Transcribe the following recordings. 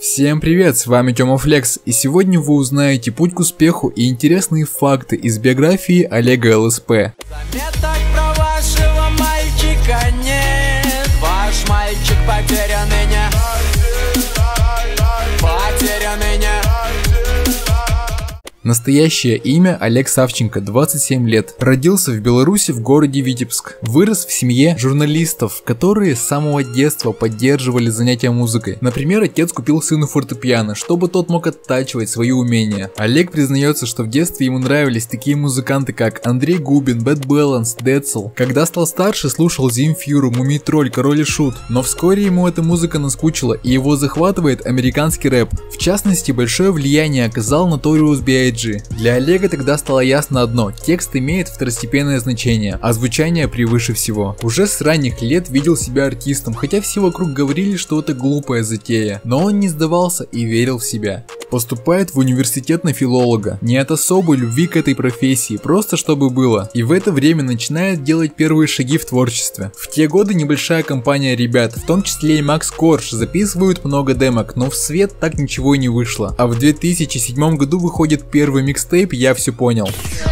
Всем привет, с вами Тёма Флекс, и сегодня вы узнаете путь к успеху и интересные факты из биографии Олега ЛСП. Заметок про вашего мальчика нет, ваш мальчик потерян ныне. Настоящее имя Олег Савченко, 27 лет. Родился в Беларуси в городе Витебск. Вырос в семье журналистов, которые с самого детства поддерживали занятия музыкой. Например, отец купил сыну фортепиано, чтобы тот мог оттачивать свои умения. Олег признается, что в детстве ему нравились такие музыканты, как Андрей Губин, Bad Balance, Децл. Когда стал старше, слушал Земфиру, Мумий Тролль, Король и Шут. Но вскоре ему эта музыка наскучила, и его захватывает американский рэп. В частности, большое влияние оказал Notorious B.I.G. Для Олега тогда стало ясно одно: текст имеет второстепенное значение, а звучание превыше всего. Уже с ранних лет видел себя артистом, хотя все вокруг говорили, что это глупая затея, но он не сдавался и верил в себя. Поступает в университет на филолога, не от особой любви к этой профессии, просто чтобы было, и в это время начинает делать первые шаги в творчестве. В те годы небольшая компания ребят, в том числе и Макс Корж, записывают много демок, но в свет так ничего и не вышло, а в 2007 году выходит первый микстейп «Я все понял».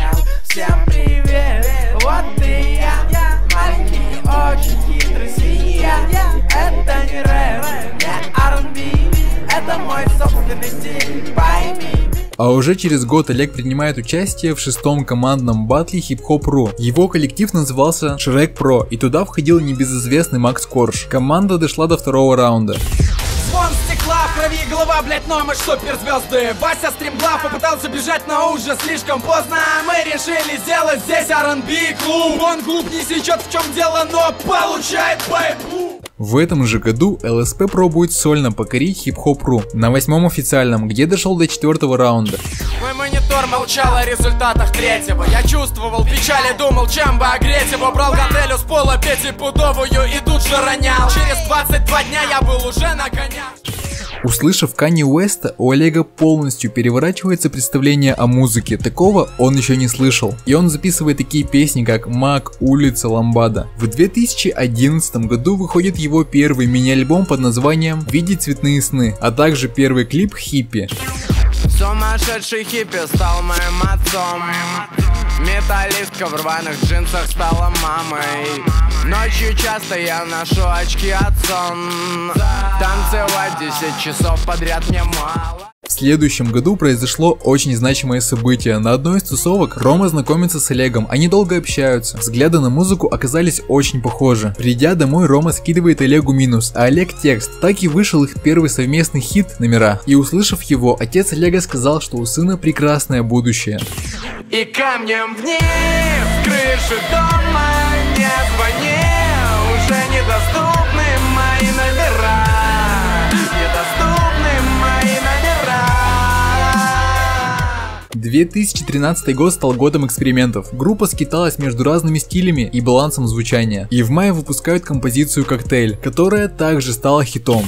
Всем привет, вот и я, маленький, очень хитрый свинья. Это не рэп, не R&B, это мой собственный стиль, пойми. А уже через год Олег принимает участие в 6-м командном батле Hip-Hop.ru. Его коллектив назывался Shrek Pro, и туда входил небезызвестный Макс Корж. Команда дошла до 2-го раунда. Звон стекла, в крови голова, блять, но мы суперзвезды. Вася стримглав попытался бежать, но уже слишком поздно. Мы решили сделать здесь R&B клуб. Он клуб не сечет, в чем дело, но получает байбу. В этом же году ЛСП пробует сольно покорить Hip-Hop.ru на 8-м официальном, где дошел до 4-го раунда. Мой монитор молчал о результатах 3-го. Я чувствовал печаль и думал, чем бы огреть его. Брал гантелю с пола, пятипудовую и тут же ронял. Через 22 дня я был уже на конях. Услышав Канье Уэста, у Олега полностью переворачивается представление о музыке. Такого он еще не слышал. И он записывает такие песни, как «Мак», «Улица», «Ламбада». В 2011 году выходит его первый мини-альбом под названием «Видеть цветные сны», а также первый клип «Хиппи». Сумасшедший хиппи стал моим отцом. Металлистка в рваных джинсах стала мамой. Ночью часто я ношу очки от сон. Танцевать 10 часов подряд мне мало. В следующем году произошло очень значимое событие. На одной из тусовок Рома знакомится с Олегом, они долго общаются. Взгляды на музыку оказались очень похожи. Придя домой, Рома скидывает Олегу минус, а Олег текст. Так и вышел их первый совместный хит «Номера». И услышав его, отец Олега сказал, что у сына прекрасное будущее. И камнем вниз, в крышу дома не звони, уже недоступны мои номера. Недоступны мои номера. 2013 год стал годом экспериментов. Группа скиталась между разными стилями и балансом звучания. И в мае выпускают композицию «Коктейль», которая также стала хитом.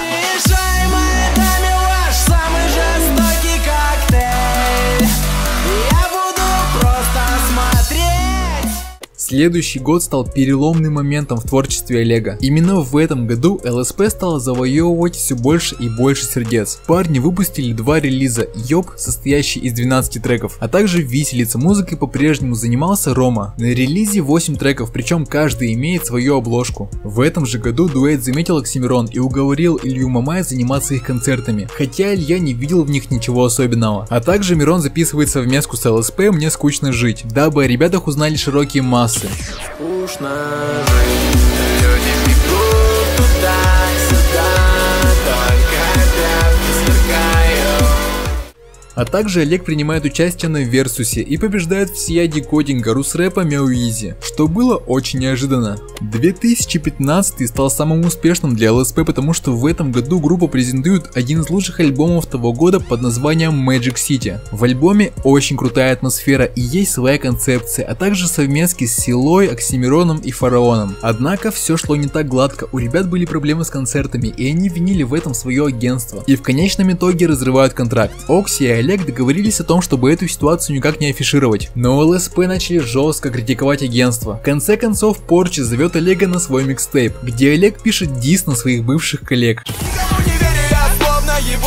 Следующий год стал переломным моментом в творчестве Олега. Именно в этом году ЛСП стал завоевывать все больше и больше сердец. Парни выпустили 2 релиза: «Ёб», состоящий из 12 треков, а также «Виселица». Музыкой по-прежнему занимался Рома. На релизе 8 треков, причем каждый имеет свою обложку. В этом же году дуэт заметил Оксимирон и уговорил Илью Мамая заниматься их концертами, хотя Илья не видел в них ничего особенного. А также Мирон записывает совместку с ЛСП «Мне скучно жить», дабы о ребятах узнали широкие массы. Скучно жить, люди бегут туда-сюда, только пятки сверкают. А также Олег принимает участие на Версусе и побеждает всея декодинга Русрэпа Мяуизи, что было очень неожиданно. 2015 стал самым успешным для ЛСП, потому что в этом году группа презентует один из лучших альбомов того года под названием Magic City. В альбоме очень крутая атмосфера и есть своя концепция, а также совместки с Силой, Оксимироном и Фараоном. Однако все шло не так гладко, у ребят были проблемы с концертами, и они винили в этом свое агентство. И в конечном итоге разрывают контракт. Окси и Олег договорились о том, чтобы эту ситуацию никак не афишировать. Но ЛСП начали жестко критиковать агентство. В конце концов, Порчи зовет Олега на свой микстейп, где Олег пишет дис на своих бывших коллег.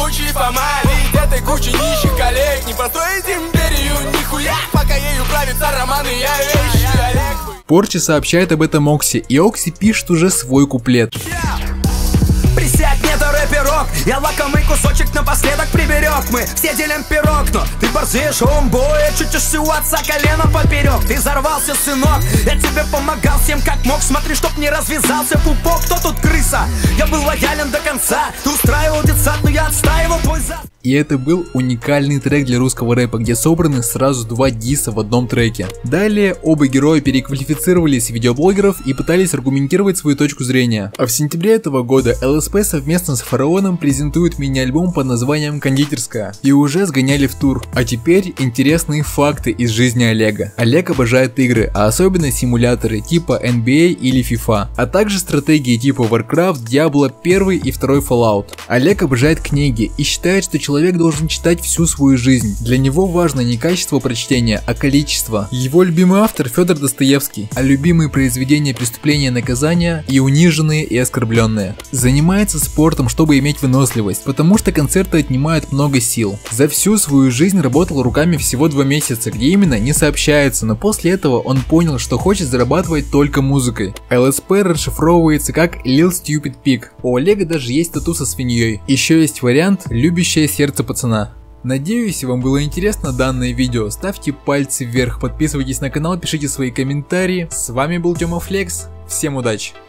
куче нищих коллег. Не построить империю, нихуя, пока ею правится романы, я вещи Олег. Порча сообщает об этом Окси, и Окси пишет уже свой куплет. Присядь, нету рэперок, я лакомый кусочек напоследок приберег. Мы все делим пирог, но ты борзеешь, омбой, чутишься у отца коленом поперек. Ты взорвался, сынок, я тебе помогал всем как мог. Смотри, чтоб не развязался пупок, кто тут крыса? Я был лоялен до конца, ты устраивал детсад, но я отстаивал твой зад. И это был уникальный трек для русского рэпа, где собраны сразу два диса в одном треке. Далее оба героя переквалифицировались в видеоблогеров и пытались аргументировать свою точку зрения. А в сентябре этого года ЛСП совместно с Фараоном презентует мини-альбом под названием «Кондитерская». И уже сгоняли в тур. А теперь интересные факты из жизни Олега. Олег обожает игры, а особенно симуляторы типа NBA или FIFA, а также стратегии типа Warcraft, Diablo 1 и 2 Fallout. Олег обожает книги и считает, что человек должен читать всю свою жизнь. Для него важно не качество прочтения, а количество. Его любимый автор Федор Достоевский, а любимые произведения «Преступления и наказания» и «Униженные и оскорбленные». Занимается спортом, чтобы иметь выносливость, потому что концерты отнимают много сил. За всю свою жизнь работал руками всего 2 месяца, где именно не сообщается, но после этого он понял, что хочет зарабатывать только музыкой. ЛСП расшифровывается как Lil Stupid Pig. У Олега даже есть тату со свиньей. Еще есть вариант «Любящее сердце пацана». Надеюсь, вам было интересно данное видео. Ставьте пальцы вверх, подписывайтесь на канал, пишите свои комментарии. С вами был Тёма Флекс. Всем удачи!